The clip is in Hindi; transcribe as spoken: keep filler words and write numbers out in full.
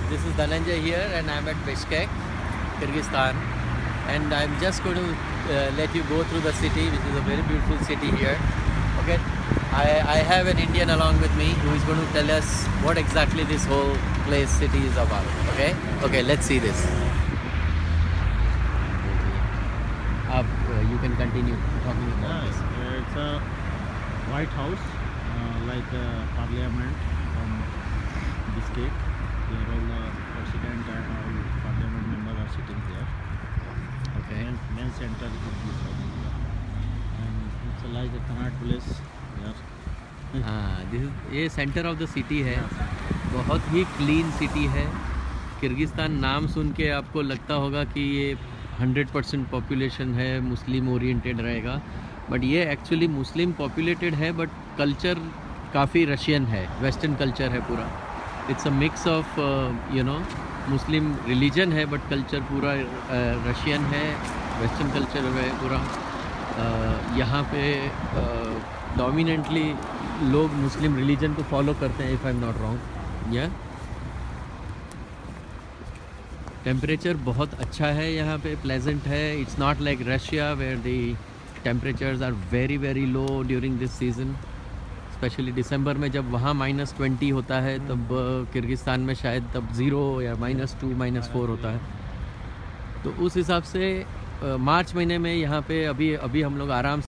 This is Dhananjay here, and I'm at Bishkek, Kyrgyzstan, and I'm just going to uh, let you go through the city, which is a very beautiful city here. Okay, I, I have an Indian along with me who is going to tell us what exactly this whole place, city is about. Okay, okay, let's see this. Up, uh, you can continue talking about Yes, this. uh, it's a White House, uh, like uh, Parliament from Bishkek. Here all the president and all Parliament members are sitting there. Okay. Main, main center is this one. And it's like a Connaught place. Yes. हाँ, दिस इज ये सेंटर ऑफ द सिटी है। बहुत ही क्लीन सिटी है। किर्गिस्तान नाम सुन के आपको लगता होगा कि ये हंड्रेड परसेंट पॉपुलेशन है, मुस्लिम ओरिएंटेड रहेगा, बट ये एक्चुअली मुस्लिम पॉपुलेटेड है, बट कल्चर काफ़ी रशियन है, वेस्टर्न कल्चर है पूरा। It's a mix of you know Muslim religion है, बट कल्चर पूरा रशियन uh, है, वेस्टर्न कल्चर है पूरा। uh, यहाँ पे डोमिनेंटली uh, लोग मुस्लिम रिलीजन को फॉलो करते हैं, if I am not wrong. या टेम्परेचर बहुत अच्छा है यहाँ पे, प्लेजेंट है। It's not like Russia where the temperatures are very very low during this season, specially दिसंबर में जब वहाँ माइनस ट्वेंटी होता है, तब किर्गिस्तान में शायद तब ज़ीरो या माइनस टू माइनस फोर होता है। तो उस हिसाब से मार्च महीने में यहाँ पे अभी अभी हम लोग आराम